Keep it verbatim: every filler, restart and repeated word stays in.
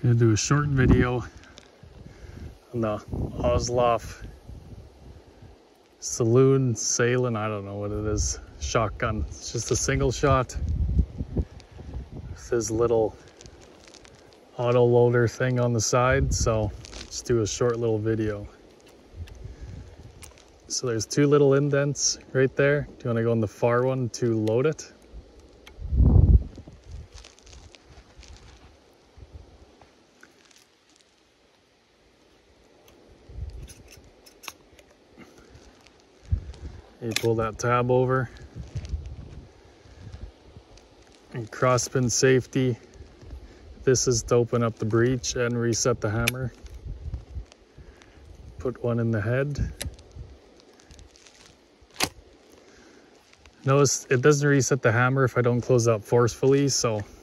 Gonna do a short video on the Auslof saloon sailing, I don't know what it is, shotgun. It's just a single shot with this little auto loader thing on the side, so let's do a short little video. So there's two little indents right there. Do you want to go on the far one to load it? You pull that tab over, and crosspin safety. This is to open up the breech and reset the hammer. Put one in the head. Notice it doesn't reset the hammer if I don't close up forcefully, so